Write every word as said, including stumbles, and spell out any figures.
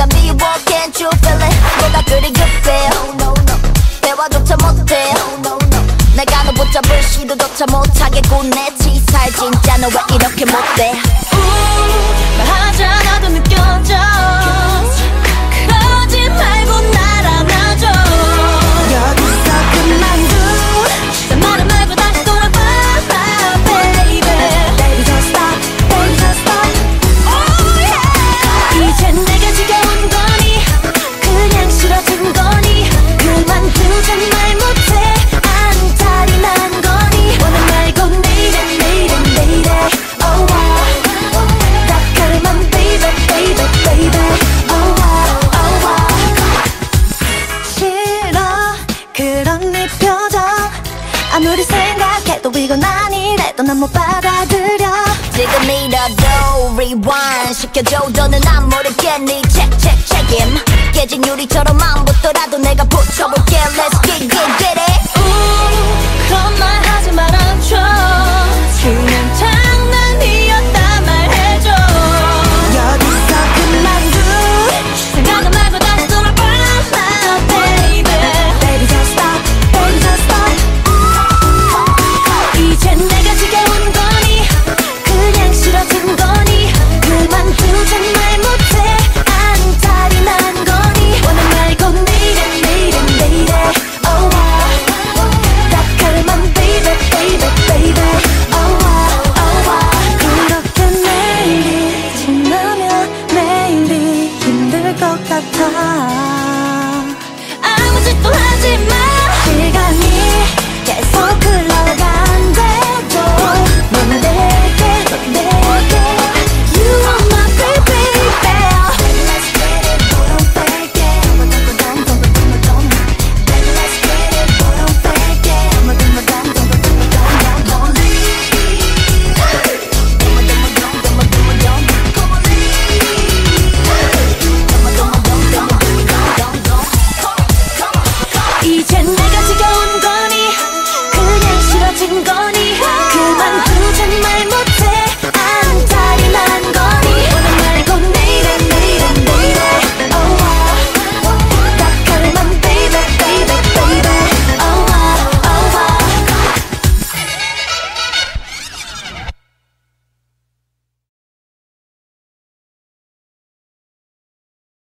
내가 미워 can't you feel it 뭐가 그리 급해 no, no, no. 대화조차 못해 no, no, no. 내가 너 붙잡을 시도조차 못하겠고 내 치사해 진짜 너 왜 이렇게 못돼 말하지 않아도 느껴져 그러지 말고 날 안아줘 여기서 그만둬 내 말은 말고 다시 돌아봐 baby Baby just stop, baby just stop oh yeah 이젠 내가 지겨운 거니 그냥 싫어진 거니 그만두자 말 못해 안달이 난 거니 오늘 말고 내일은 내일은 내일에 oh wow 낯가림한 baby baby baby oh wow oh wow 싫어 그런 네 표정 아무리 생각해도 이건 아니래도 난 못 받아들여 지금이라도 rewind 시켜줘 더는 안 모르겠니 check check 책임 깨진 유리처럼 안 붙더라도 내가 붙여볼게 let's get get get it 우 그런 말 하지 말아줘 그냥 장난이었다 말해줘 여기서 그만둬 생각은 말고 다시 돌아봐 baby Baby just stop, baby just stop 이젠 내가 지겨운 거니 그냥 싫어진 거니 그만두자 말 못해 안달이 난 거니 오늘 말고 내일은 내일은 내일에 oh wow 낯가림한 baby baby baby oh wow oh wow 그렇게 매일이 지나면 매일이 힘들 것 같아